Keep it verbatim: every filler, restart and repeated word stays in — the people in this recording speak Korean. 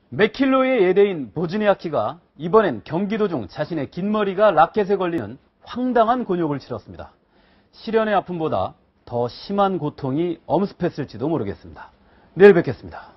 맥킬로이의 예대인 보즈니아키가 이번엔 경기도 중 자신의 긴 머리가 라켓에 걸리는 황당한 곤욕을 치렀습니다. 실연의 아픔보다 더 심한 고통이 엄습했을지도 모르겠습니다. 내일 뵙겠습니다.